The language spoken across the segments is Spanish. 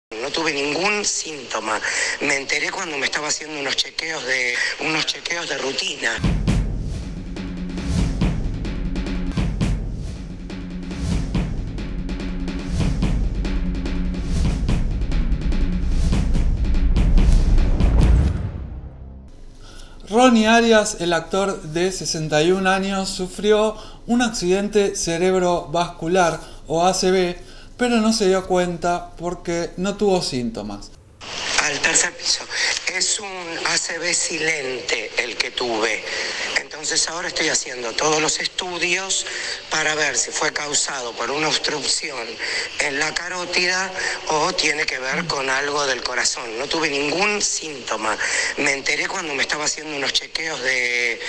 No tuve ningún síntoma. Me enteré cuando me estaba haciendo unos chequeos de rutina. Ronnie Arias, el actor de 61 años, sufrió un accidente cerebrovascular o ACV, pero no se dio cuenta porque no tuvo síntomas. Al tercer piso. Es un ACV silente el que tuve. Entonces ahora estoy haciendo todos los estudios para ver si fue causado por una obstrucción en la carótida o tiene que ver con algo del corazón. No tuve ningún síntoma. Me enteré cuando me estaba haciendo unos chequeos de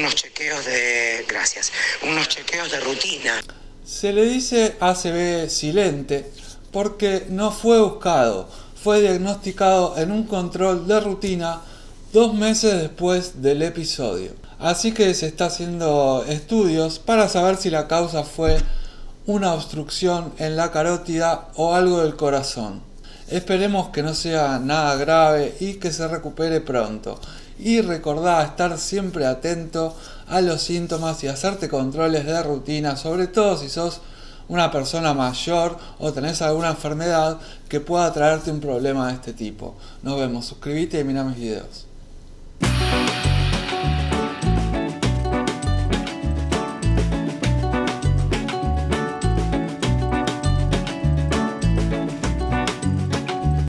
rutina. Se le dice ACV silente porque no fue buscado. Fue diagnosticado en un control de rutina 2 meses después del episodio. Así que se está haciendo estudios para saber si la causa fue una obstrucción en la carótida o algo del corazón. Esperemos que no sea nada grave y que se recupere pronto. Y recordá estar siempre atento a los síntomas y hacerte controles de rutina, sobre todo si sos una persona mayor o tenés alguna enfermedad que pueda traerte un problema de este tipo. Nos vemos, suscríbete y mira mis videos.